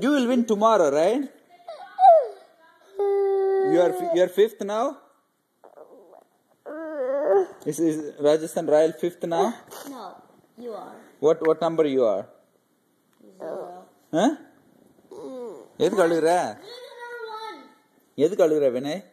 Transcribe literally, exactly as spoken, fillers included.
you will win tomorrow, right? You are you are fifth now. Is is Rajasthan Royal fifth now? No, you are. What what number you are? Zero. Huh? எதுக்கு அழுகுற? எதுக்கு அழுகுற வினய்?